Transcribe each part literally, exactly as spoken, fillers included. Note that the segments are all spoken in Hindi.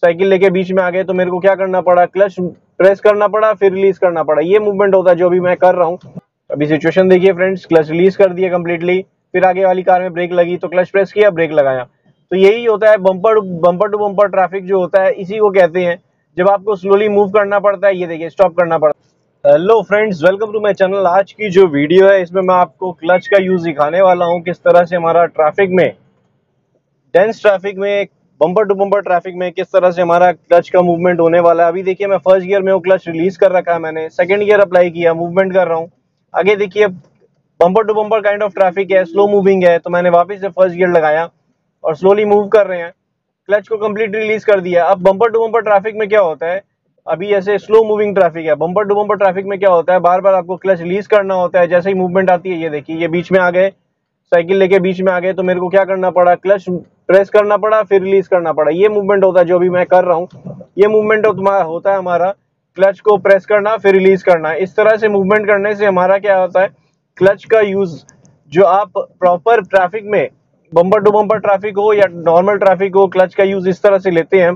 साइकिल लेके बीच में आ गए तो मेरे को क्या करना पड़ा, क्लच प्रेस करना पड़ा, फिर रिलीज करना पड़ा। ये मूवमेंट होता है जो अभी मैं कर रहा हूँ। अभी सिचुएशन देखिए फ्रेंड्स, क्लच रिलीज कर दिया कंप्लीटली, फिर आगे वाली कार में ब्रेक लगी तो क्लच प्रेस किया, ब्रेक लगाया। तो यही होता है bumper bumper to bumper traffic जो होता है, इसी को कहते हैं जब आपको स्लोली मूव करना पड़ता है। ये देखिए स्टॉप करना पड़ता है। Hello friends, welcome to my channel. आज की जो वीडियो है इसमें मैं आपको क्लच का यूज दिखाने वाला हूँ, किस तरह से हमारा ट्रैफिक में, डेंस ट्रैफिक में, बम्पर टू बम्पर ट्रैफिक में किस तरह से हमारा क्लच का मूवमेंट होने वाला है। अभी देखिए मैं फर्स्ट गियर में हूँ, क्लच रिलीज कर रखा है मैंने, सेकंड गियर अप्लाई किया, मूवमेंट कर रहा हूँ। आगे देखिए bumper to bumper kind of traffic है, स्लो मूविंग है, तो मैंने वापस से फर्स्ट गियर लगाया और स्लोली मूव कर रहे हैं, क्लच को कंप्लीट रिलीज कर दिया। अब बम्पर टू बम्पर ट्रैफिक में क्या होता है, अभी ऐसे स्लो मूविंग ट्रैफिक है, बम्पर टू बम्पर ट्रैफिक में क्या होता है, बार बार आपको क्लच रिलीज करना होता है। जैसे ही मूवमेंट आती है, ये देखिए ये बीच में आ गए, साइकिल लेके बीच में आ गए तो मेरे को क्या करना पड़ा, क्लच प्रेस करना पड़ा, फिर रिलीज करना पड़ा। ये मूवमेंट होता है जो अभी मैं कर रहा हूँ। ये मूवमेंट होता है हमारा क्लच को प्रेस करना, फिर रिलीज करना। इस तरह से मूवमेंट करने से हमारा क्या होता है, क्लच का यूज जो आप प्रॉपर ट्रैफिक में, बम्पर टू बम्पर ट्रैफिक हो या नॉर्मल ट्रैफिक हो, क्लच का यूज इस तरह से लेते हैं।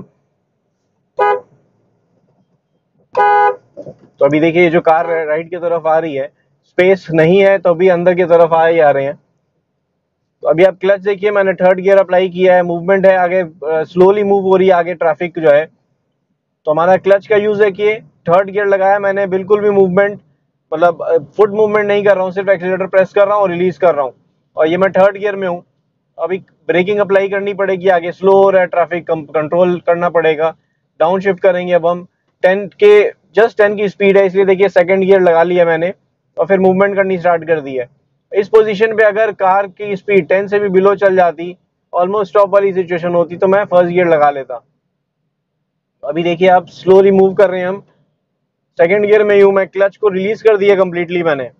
तो अभी देखिए ये जो कार राइट की तरफ आ रही है, स्पेस नहीं है तो अभी अंदर की तरफ आ ही आ रहे हैं। तो अभी आप क्लच देखिए, मैंने थर्ड गियर अप्लाई किया है, मूवमेंट है, आगे स्लोली मूव हो रही है आगे ट्रैफिक जो है। तो हमारा क्लच का यूज है कि थर्ड गियर लगाया मैंने, बिल्कुल भी मूवमेंट मतलब फुट मूवमेंट नहीं कर रहा हूँ, सिर्फ एक्सीलरेटर प्रेस कर रहा हूँ और रिलीज कर रहा हूँ। और ये मैं थर्ड गियर में हूँ। अभी ब्रेकिंग अप्लाई करनी पड़ेगी, आगे स्लो हो रहा है ट्रैफिक, कंट्रोल करना पड़ेगा, डाउन शिफ्ट करेंगे। अब हम टेन के जस्ट टेन की स्पीड है, इसलिए देखिए सेकंड गियर लगा लिया मैंने और फिर मूवमेंट करनी स्टार्ट कर दी है। इस पोजीशन पे अगर कार की स्पीड टेन से भी बिलो चल जाती, ऑलमोस्ट स्टॉप वाली सिचुएशन होती, तो मैं फर्स्ट गियर लगा लेता। अभी देखिए आप स्लोली मूव कर रहे हैं, हम सेकंड गियर में हूं मैं, क्लच को रिलीज कर दिया कंप्लीटली मैंने।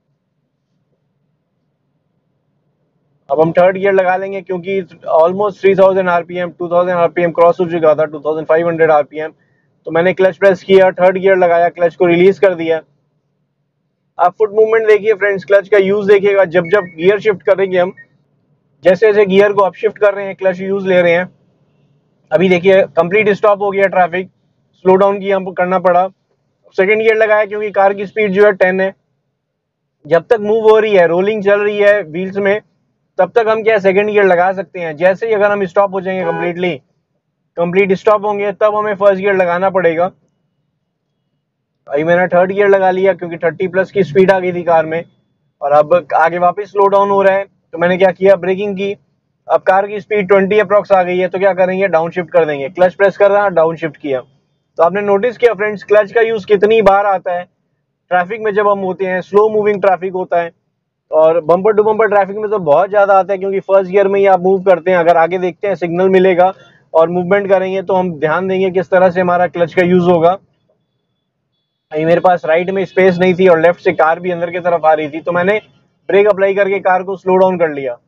अब हम थर्ड गियर लगा लेंगे क्योंकि almost three thousand RPM two thousand RPM cross हो चुका था, two thousand five hundred RPM. तो मैंने क्लच प्रेस किया, थर्ड गियर लगाया, क्लच को रिलीज कर दिया। आप फुट मूवमेंट देखिए फ्रेंड्स, क्लच का यूज देखिएगा, जब जब गियर शिफ्ट करेंगे हम, जैसे जैसे गियर को अप शिफ्ट कर रहे हैं, क्लच यूज ले रहे हैं। अभी देखिए कंप्लीट स्टॉप हो गया ट्रैफिक, स्लो डाउन किया हमको करना पड़ा, सेकंड गियर लगाया क्योंकि कार की स्पीड जो है टेन है। जब तक मूव हो रही है, रोलिंग चल रही है व्हील्स में, तब तक हम क्या सेकंड गियर लगा सकते हैं। जैसे ही अगर हम स्टॉप हो जाएंगे, कंप्लीटली कंप्लीट स्टॉप होंगे, तब हमें फर्स्ट गियर लगाना पड़ेगा। अभी मैंने थर्ड गियर लगा लिया क्योंकि थर्टी प्लस की स्पीड आ गई थी कार में, और अब आगे वापस स्लो डाउन हो रहा है। तो मैंने क्या किया, ब्रेकिंग की। अब कार की स्पीड ट्वेंटी अप्रॉक्स आ गई है, तो क्या करेंगे, डाउन शिफ्ट कर देंगे, क्लच प्रेस कर रहा, डाउन शिफ्ट किया। तो आपने नोटिस किया फ्रेंड्स, क्लच का यूज कितनी बार आता है ट्रैफिक में जब हम होते हैं, स्लो मूविंग ट्रैफिक होता है, और बम्पर टू बम्पर ट्रैफिक में तो बहुत ज्यादा आता है क्योंकि फर्स्ट गियर में ही आप मूव करते हैं। अगर आगे देखते हैं सिग्नल मिलेगा और मूवमेंट करेंगे तो हम ध्यान देंगे किस तरह से हमारा क्लच का यूज होगा। अभी मेरे पास राइट में स्पेस नहीं थी और लेफ्ट से कार भी अंदर की तरफ आ रही थी, तो मैंने ब्रेक अप्लाई करके कार को स्लो डाउन कर लिया।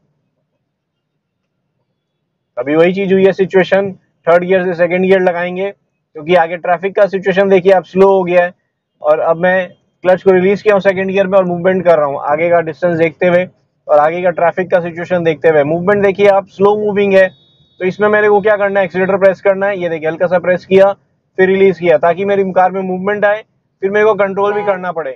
अभी वही चीज हुई है सिचुएशन, थर्ड गियर से सेकंड गियर लगाएंगे क्योंकि आगे ट्रैफिक का सिचुएशन देखिए आप, स्लो हो गया है। और अब मैं क्लच को रिलीज किया हूँ सेकंड गियर में और मूवमेंट कर रहा हूँ आगे का डिस्टेंस देखते हुए और आगे का ट्रैफिक का सिचुएशन देखते हुए। मूवमेंट देखिए आप, स्लो मूविंग है, तो इसमें मेरे को क्या करना है, एक्सीलरेटर प्रेस करना है। ये देखिए हल्का सा प्रेस किया, फिर रिलीज किया, ताकि मेरी कार में मूवमेंट आए, फिर मेरे को कंट्रोल भी करना पड़े।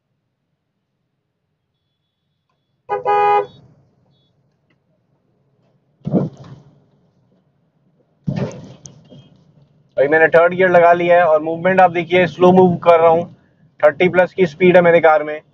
अभी मैंने थर्ड गियर लगा लिया है और मूवमेंट आप देखिए, स्लो मूव कर रहा हूँ, थर्टी प्लस की स्पीड है मेरे कार में।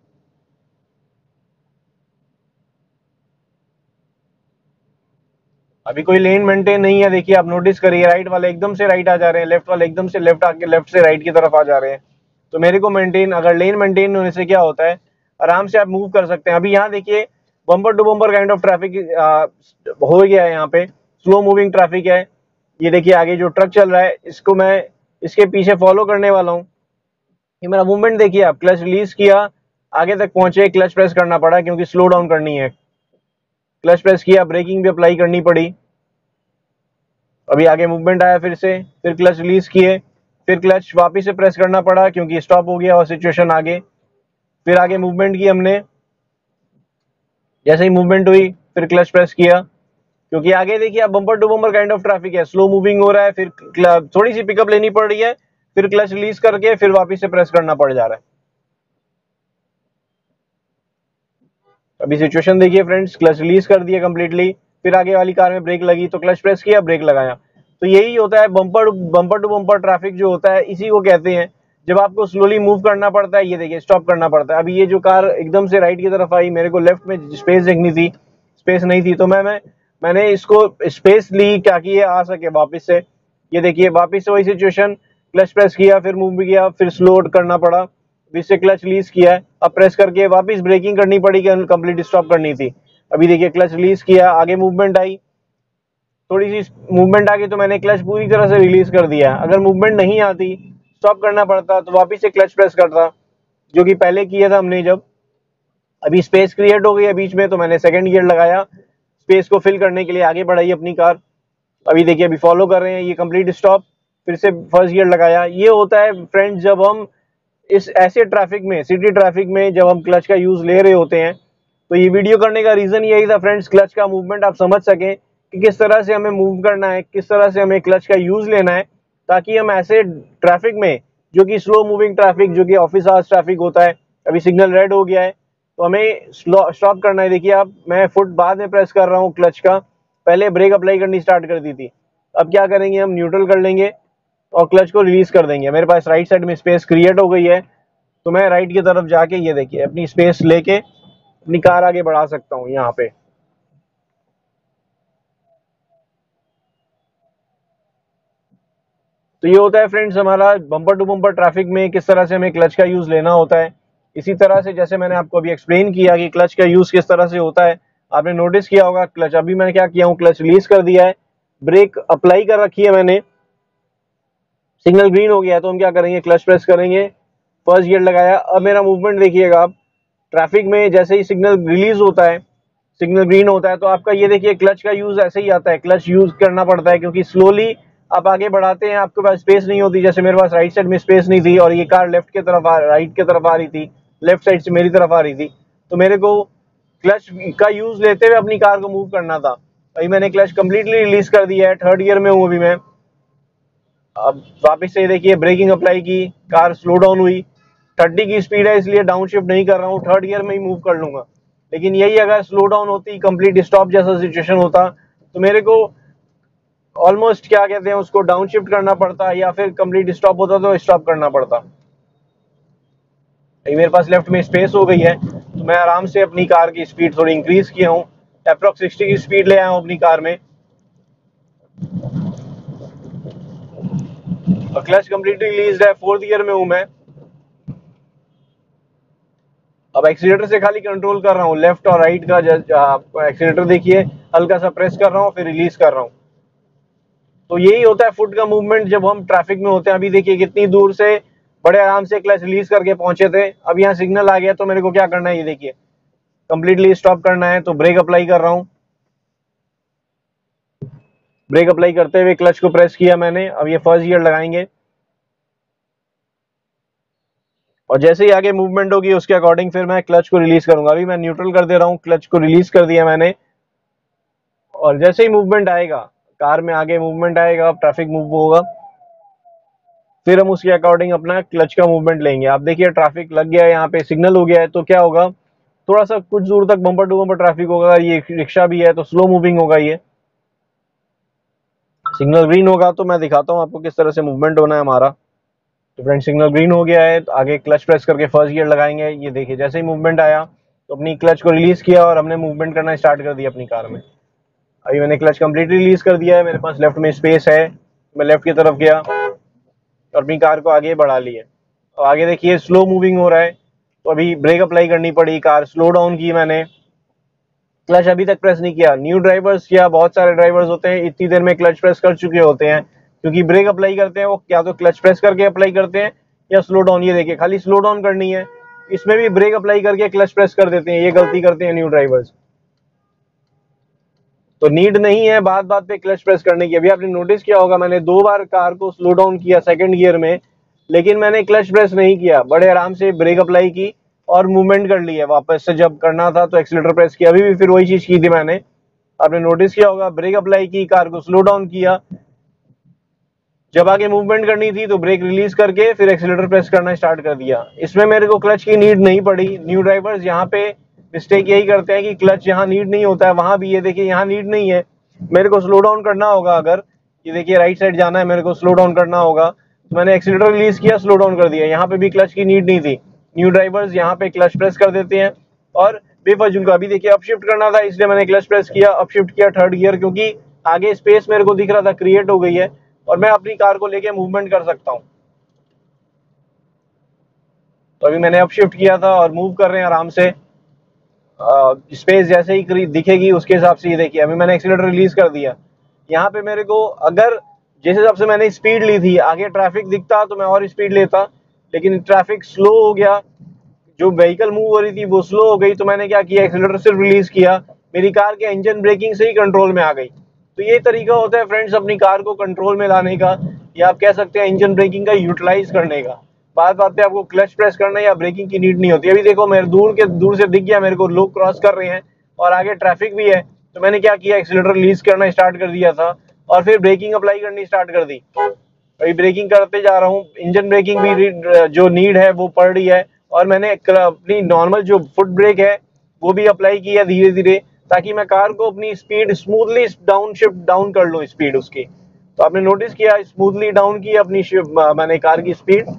अभी कोई लेन मेंटेन नहीं है, देखिए आप नोटिस करिए, राइट वाले एकदम से राइट आ जा रहे हैं, लेफ्ट वाले एकदम से लेफ्ट आके लेफ्ट से राइट की तरफ आ जा रहे हैं। तो मेरे को मेंटेन, अगर लेन मेंटेन होने से क्या होता है, आराम से आप मूव कर सकते हैं। अभी यहाँ देखिए bumper to bumper kind of traffic हो गया है, यहाँ पे स्लो मूविंग ट्रैफिक है। ये देखिए आगे जो ट्रक चल रहा है, इसको मैं इसके पीछे फॉलो करने वाला हूँ। ये मेरा मूवमेंट देखिए आप, क्लच रिलीज किया, आगे तक पहुंचे, क्लच प्रेस करना पड़ा क्योंकि स्लो डाउन करनी है, क्लच प्रेस किया, ब्रेकिंग भी अप्लाई करनी पड़ी। अभी आगे मूवमेंट आया फिर से, फिर क्लच रिलीज किए, फिर क्लच वापस से प्रेस करना पड़ा क्योंकि स्टॉप हो गया और सिचुएशन आगे। फिर आगे मूवमेंट की हमने, जैसे ही मूवमेंट हुई फिर क्लच प्रेस किया, क्योंकि आगे देखिए आप bumper to bumper kind of traffic है, स्लो मूविंग हो रहा है, फिर थोड़ी सी पिकअप लेनी पड़ रही है, फिर क्लच रिलीज करके फिर वापस से प्रेस करना पड़ जा रहा है। अभी सिचुएशन देखिए फ्रेंड्स, क्लच रिलीज कर दिया कंप्लीटली, फिर आगे वाली कार में ब्रेक लगी तो क्लच प्रेस किया, ब्रेक लगाया। तो यही होता है bumper bumper to bumper traffic जो होता है, इसी को कहते हैं जब आपको स्लोली मूव करना पड़ता है। ये देखिए स्टॉप करना पड़ता है। अभी ये जो कार एकदम से राइट की तरफ आई, मेरे को लेफ्ट में स्पेस देखनी थी, स्पेस नहीं थी, तो मैं मैं मैंने इसको स्पेस ली क्या कि ये आ सके वापस से। ये देखिए वापस से वही सिचुएशन, क्लच प्रेस किया, फिर मूव भी किया, फिर स्लो करना पड़ा, इससे क्लच रिलीज किया है, अब प्रेस करके वापस ब्रेकिंग करनी पड़ी, कंप्लीट स्टॉप करनी थी। अभी देखिए क्लच रिलीज किया, आगे मूवमेंट आई, थोड़ी सी मूवमेंट आ गई तो मैंने क्लच पूरी तरह से रिलीज कर दिया। अगर मूवमेंट नहीं आती, स्टॉप करना पड़ता, तो वापस से क्लच प्रेस करता, जो कि पहले किया था हमने जब। अभी स्पेस क्रिएट हो गई है बीच में, तो मैंने सेकंड गियर लगाया, स्पेस को फिल करने के लिए आगे बढ़ाई अपनी कार। अभी देखिए अभी फॉलो कर रहे हैं, ये कंप्लीट स्टॉप, फिर से फर्स्ट गियर लगाया। ये होता है फ्रेंड्स जब हम इस ऐसे ट्रैफिक में, सिटी ट्रैफिक में जब हम क्लच का यूज ले रहे होते हैं। तो ये वीडियो करने का रीजन यही था फ्रेंड्स, क्लच का मूवमेंट आप समझ सकें कि किस तरह से हमें मूव करना है, किस तरह से हमें क्लच का यूज लेना है, ताकि हम ऐसे ट्रैफिक में जो कि स्लो मूविंग ट्रैफिक, जो कि ऑफिस आवर्स ट्रैफिक होता है, अभी सिग्नल रेड हो गया है तो हमें स्टॉप करना है। देखिए आप, मैं फुट बाद में प्रेस कर रहा हूँ क्लच का, पहले ब्रेक अप्लाई करनी स्टार्ट कर दी थी। अब क्या करेंगे, हम न्यूट्रल कर लेंगे और क्लच को रिलीज कर देंगे। मेरे पास राइट साइड में स्पेस क्रिएट हो गई है, तो मैं राइट की तरफ जाके ये देखिए अपनी स्पेस लेके अपनी कार आगे बढ़ा सकता हूँ यहाँ पे। तो ये होता है फ्रेंड्स हमारा बम्पर टू बम्पर ट्रैफिक में किस तरह से हमें क्लच का यूज लेना होता है। इसी तरह से जैसे मैंने आपको अभी एक्सप्लेन किया कि क्लच का यूज किस तरह से होता है, आपने नोटिस किया होगा क्लच, अभी मैंने क्या किया हूँ, क्लच रिलीज कर दिया है, ब्रेक अप्लाई कर रखी है मैंने, सिग्नल ग्रीन हो गया है, तो हम क्या करेंगे, क्लच प्रेस करेंगे, फर्स्ट गियर लगाया। अब मेरा मूवमेंट देखिएगा आप, ट्रैफिक में जैसे ही सिग्नल रिलीज होता है, सिग्नल ग्रीन होता है, तो आपका ये देखिए क्लच का यूज ऐसे ही आता है, क्लच यूज करना पड़ता है, क्योंकि स्लोली आप आगे बढ़ाते हैं, आपके पास स्पेस नहीं होती। जैसे मेरे पास राइट साइड में स्पेस नहीं थी और ये कार लेफ्ट की तरफ आ राइट की तरफ आ रही थी, लेफ्ट साइड से मेरी तरफ आ रही थी, तो मेरे को क्लच का यूज लेते हुए अपनी कार को मूव करना था। अभी मैंने क्लच कंप्लीटली रिलीज कर दिया है, थर्ड गियर में हूँ अभी मैं। अब वापस से देखिए ब्रेकिंग अप्लाई की, कार स्लो डाउन हुई, थर्टी की स्पीड है इसलिए डाउन शिफ्ट नहीं कर रहा हूँ, थर्ड गियर में ही मूव कर लूंगा। लेकिन यही अगर स्लो डाउन होती, कंप्लीट स्टॉप जैसा सिचुएशन होता, तो मेरे को ऑलमोस्ट क्या कहते हैं उसको, डाउन शिफ्ट करना पड़ता, या फिर कंप्लीट स्टॉप होता तो स्टॉप करना पड़ता। मेरे पास लेफ्ट में स्पेस हो गई है, तो मैं आराम से अपनी कार की स्पीड थोड़ी इंक्रीज किया हूँ, अप्रोक्स सिक्सटी की स्पीड ले आया हूँ अपनी कार में। और क्लच कंप्लीटली रिलीज्ड है, फोर्थ गियर में हूं मैं। अब एक्सीलेटर से खाली कंट्रोल कर रहा हूँ, लेफ्ट और राइट का एक्सीलेटर देखिए, हल्का सा प्रेस कर रहा हूँ फिर रिलीज कर रहा हूँ। तो यही होता है फुट का मूवमेंट जब हम ट्रैफिक में होते हैं। अभी देखिए कितनी दूर से बड़े आराम से क्लच रिलीज करके पहुंचे थे, अब यहाँ सिग्नल आ गया तो मेरे को क्या करना है, ये देखिए कंप्लीटली स्टॉप करना है, तो ब्रेक अप्लाई कर रहा हूँ। ब्रेक अप्लाई करते हुए क्लच को प्रेस किया मैंने। अब ये फर्स्ट गियर लगाएंगे और जैसे ही आगे मूवमेंट होगी उसके अकॉर्डिंग फिर मैं क्लच को रिलीज करूंगा। अभी मैं न्यूट्रल कर दे रहा हूँ, क्लच को रिलीज कर दिया मैंने, और जैसे ही मूवमेंट आएगा, कार में आगे मूवमेंट आएगा, ट्रैफिक मूव होगा, फिर हम उसके अकॉर्डिंग अपना क्लच का मूवमेंट लेंगे। आप देखिए ट्रैफिक लग गया है, यहाँ पे सिग्नल हो गया है, तो क्या होगा, थोड़ा सा कुछ दूर तक बम्पर टू बम्पर ट्रैफिक होगा। ये रिक्शा भी है तो स्लो मूविंग होगा, ये सिग्नल ग्रीन होगा तो मैं दिखाता हूँ आपको किस तरह से मूवमेंट होना है हमारा। तो फ्रेंड सिग्नल ग्रीन हो गया है, तो आगे क्लच प्रेस करके फर्स्ट गियर लगाएंगे। ये देखिए जैसे ही मूवमेंट आया तो अपनी क्लच को रिलीज किया और हमने मूवमेंट करना स्टार्ट कर दिया अपनी कार में। अभी मैंने क्लच कंप्लीटली रिलीज कर दिया है, मेरे पास लेफ्ट में स्पेस है, मैं लेफ्ट की तरफ गया और अपनी कार को आगे बढ़ा लिया। और आगे देखिए स्लो मूविंग हो रहा है, तो अभी ब्रेक अप्लाई करनी पड़ी, कार स्लो डाउन की मैंने, क्लच अभी तक प्रेस नहीं किया। न्यू ड्राइवर्स या बहुत सारे ड्राइवर्स होते हैं इतनी देर में क्लच प्रेस कर चुके होते हैं, क्योंकि ब्रेक अप्लाई करते हैं वो क्या तो क्लच प्रेस करके अप्लाई करते हैं या स्लो डाउन। ये देखिए खाली स्लो डाउन करनी है, इसमें भी ब्रेक अप्लाई करके क्लच प्रेस कर देते हैं, ये गलती करते हैं न्यू ड्राइवर्स। तो नीड नहीं है बात बात पे क्लच प्रेस करने की। अभी आपने नोटिस किया होगा मैंने दो बार कार को स्लो डाउन किया सेकंड गियर में, लेकिन मैंने क्लच प्रेस नहीं किया, बड़े आराम से ब्रेक अप्लाई की और मूवमेंट कर ली है। वापस से जब करना था तो एक्सीलेटर प्रेस किया, अभी भी फिर वही चीज की थी मैंने, आपने नोटिस किया होगा, ब्रेक अप्लाई की, कार को स्लो डाउन किया, जब आगे मूवमेंट करनी थी तो ब्रेक रिलीज करके फिर एक्सीलरेटर प्रेस करना स्टार्ट कर दिया। इसमें मेरे को क्लच की नीड नहीं पड़ी। न्यू ड्राइवर्स यहाँ पे मिस्टेक यही करते हैं कि क्लच यहाँ नीड नहीं होता है, वहां भी ये देखिए यहाँ नीड नहीं है, मेरे को स्लो डाउन करना होगा। अगर ये देखिए राइट साइड जाना है, मेरे को स्लो डाउन करना होगा, तो मैंने एक्सीलरेटर रिलीज किया, स्लो डाउन कर दिया। यहाँ पे भी क्लच की नीड नहीं थी। न्यू ड्राइवर्स यहाँ पे क्लच प्रेस कर देते हैं और बेफजूल का, अभी देखिए अप शिफ्ट करना था इसलिए मैंने क्लच प्रेस किया, अप शिफ्ट किया थर्ड गियर, क्योंकि आगे स्पेस मेरे को दिख रहा था क्रिएट हो गई है और मैं अपनी कार को लेके मूवमेंट कर सकता हूँ। तो अभी मैंने अप शिफ्ट किया था और मूव कर रहे हैं आराम से। स्पेस जैसे ही दिखेगी उसके हिसाब से, ये देखिए अभी मैंने एक्सीलरेटर रिलीज कर दिया। यहाँ पे मेरे को अगर जिस हिसाब से मैंने स्पीड ली थी, आगे ट्रैफिक दिखता तो मैं और स्पीड लेता, लेकिन ट्रैफिक स्लो हो गया, जो व्हीकल मूव हो रही थी वो स्लो हो गई, तो मैंने क्या किया, एक्सीलरेटर सिर्फ रिलीज किया, मेरी कार के इंजन ब्रेकिंग से ही कंट्रोल में आ गई। तो ये तरीका होता है फ्रेंड्स अपनी कार को कंट्रोल में लाने का, या आप कह सकते हैं इंजन ब्रेकिंग का यूटिलाइज करने का। बात बात पे आपको क्लच प्रेस करना या ब्रेकिंग की नीड नहीं होती। अभी देखो मेरे दूर के दूर से दिख गया मेरे को, लोग क्रॉस कर रहे हैं और आगे ट्रैफिक भी है, तो मैंने क्या किया, एक्सीलरेटर रिलीज करना स्टार्ट कर दिया था और फिर ब्रेकिंग अप्लाई करनी स्टार्ट कर दी। अभी ब्रेकिंग करते जा रहा हूँ, इंजन ब्रेकिंग भी जो नीड है वो पड़ रही है, और मैंने अपनी नॉर्मल जो फुट ब्रेक है वो भी अप्लाई किया धीरे धीरे, ताकि मैं कार को अपनी speed smoothly down shift down कर लूँ स्पीड उसकी। तो आपने नोटिस किया स्मूथली डाउन की अपनी मैंने कार की स्पीड।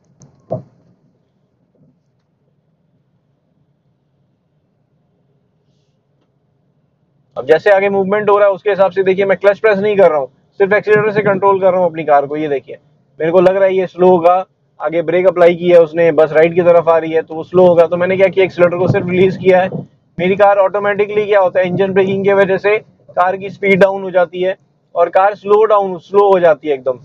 अब जैसे आगे मूवमेंट हो रहा है उसके हिसाब से देखिए मैं क्लच प्रेस नहीं कर रहा हूँ, सिर्फ एक्सीलरेटर से कंट्रोल कर रहा हूँ अपनी कार को। ये देखिए मेरे को लग रहा है ये स्लो होगा, आगे ब्रेक अप्लाई की है उसने, बस राइट की तरफ आ रही है तो वो स्लो होगा, तो मैंने क्या किया, एक्सीलरेटर को सिर्फ रिलीज किया है। मेरी कार ऑटोमेटिकली क्या होता है, इंजन ब्रेकिंग की वजह से कार की स्पीड डाउन हो जाती है और कार स्लो डाउन स्लो हो जाती है एकदम।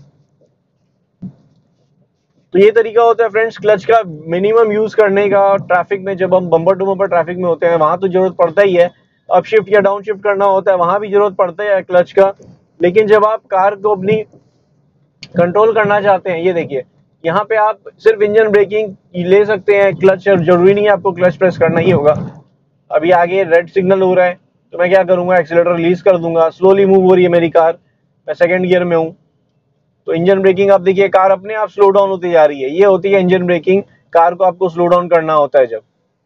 तो ये तरीका होता है फ्रेंड्स क्लच का मिनिमम यूज करने का। ट्रैफिक में जब हम बम्पर टू बम्पर ट्रैफिक में होते हैं वहां तो जरूरत पड़ता ही है, अप शिफ्ट या डाउन शिफ्ट करना होता है वहां भी जरूरत पड़ता है क्लच का। लेकिन जब आप कार को अपनी कंट्रोल करना चाहते हैं, ये देखिए यहाँ पे आप सिर्फ इंजन ब्रेकिंग ले सकते हैं, क्लच जरूरी नहीं है आपको क्लच प्रेस करना ही होगा। अभी आगे रेड सिग्नल हो रहा है तो मैं क्या करूंगा, एक्सीलरेटर रिलीज कर दूंगा, स्लोली मूव हो रही है मेरी कार, मैं सेकंड गियर में हूँ, तो इंजन ब्रेकिंग आप देखिए कार अपने आप स्लो डाउन होती जा रही है। ये होती है इंजन ब्रेकिंग, कार को आपको स्लो डाउन करना होता है जब।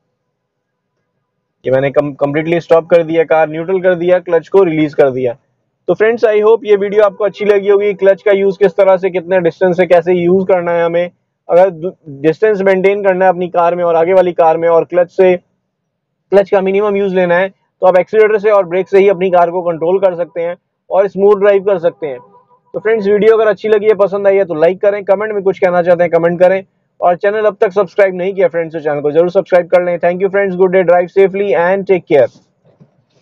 ये मैंने कंप्लीटली स्टॉप कर दिया, कार न्यूट्रल कर दिया, क्लच को रिलीज कर दिया। तो फ्रेंड्स आई होप ये वीडियो आपको अच्छी लगी होगी, क्लच का यूज किस तरह से, कितने डिस्टेंस से कैसे यूज करना है हमें, अगर डिस्टेंस मेंटेन करना है अपनी कार में और आगे वाली कार में, और क्लच से क्लच का मिनिमम यूज लेना है, तो आप एक्सीलरेटर से और ब्रेक से ही अपनी कार को कंट्रोल कर सकते हैं और स्मूथ ड्राइव कर सकते हैं। तो फ्रेंड्स वीडियो अगर अच्छी लगी है, पसंद आई है तो लाइक करें, कमेंट में कुछ कहना चाहते हैं कमेंट करें, और चैनल अब तक सब्सक्राइब नहीं किया फ्रेंड्स तो चैनल को जरूर सब्सक्राइब कर लें। Thank you friends, good day, drive safely and take care.